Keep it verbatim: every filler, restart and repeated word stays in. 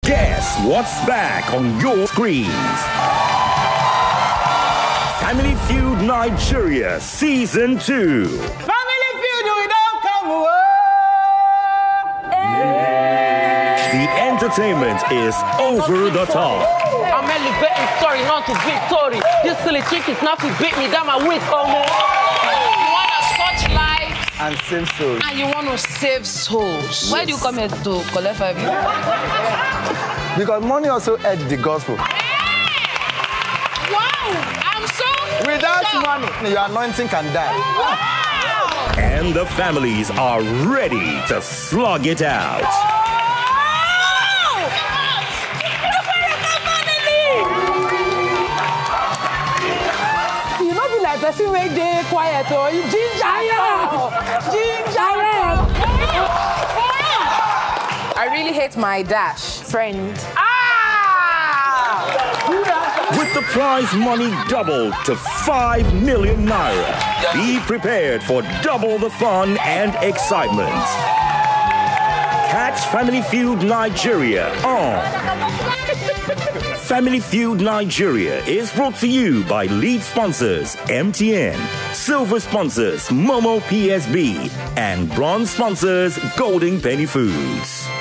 Guess what's back on your screens? Family Feud Nigeria Season two. Family Feud, we don't come away. The entertainment is over the top. I'm elevating story, not to victory. This silly chick is not to beat me down my wit, oh man. You want to touch life And save souls. and you want to save souls. Why do you come here to collect five million? Because money also aids the gospel. Wow, I'm so Without shocked. money, your anointing can die. Wow. And the families are ready to slug it out. You know, be like person where they quiet or you ginger, ginger. I really hate my dash friend. With the prize money doubled to five million naira. Be prepared for double the fun and excitement. Catch Family Feud Nigeria on. Family Feud Nigeria is brought to you by lead sponsors M T N, silver sponsors Momo P S B, and bronze sponsors Golden Penny Foods.